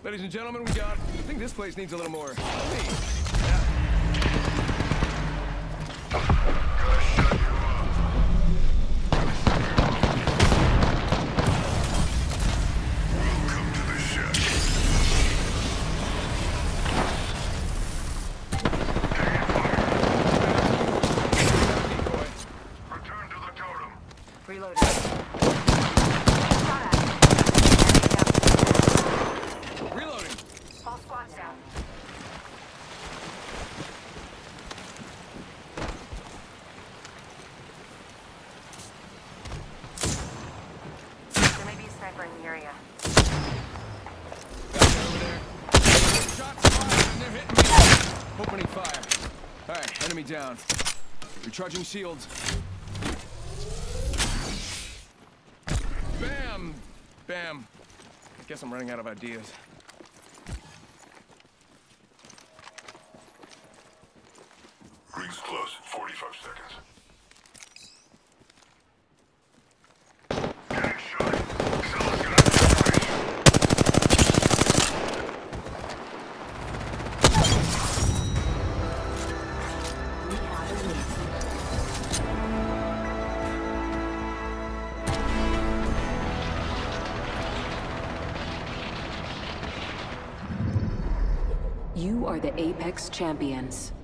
Ladies and gentlemen, I think this place needs a little more. Opening fire. All right, enemy down. Recharging shields. Bam! Bam. I guess I'm running out of ideas. Ring's close. 45 seconds. Getting shot. Someone's gonna have to You are the Apex Champions.